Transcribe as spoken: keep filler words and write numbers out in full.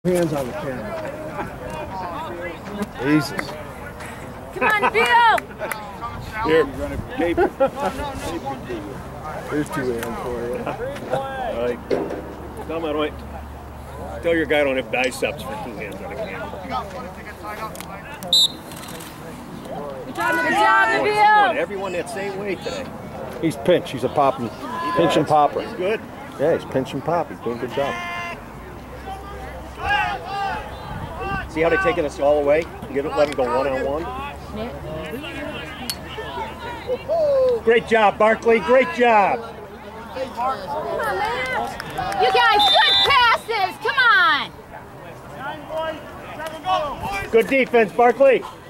Hands on the camera. Jesus. Come on, Bill! Here, Gabe. There's two hands for you. All right. Tell him I don't. Tell your guy I don't have biceps for two hands on a camera. Good job, Oh, Bill! everyone that same way today. He's pinch. He's a popping, pinch and popper. He's good. Yeah, he's pinch and pop. He's doing a good job. See how they're taking us all away? Give it, let them go one on one. Great job, Barkley. Great job. Come on, man! You guys, good passes! Come on! Good defense, Barkley.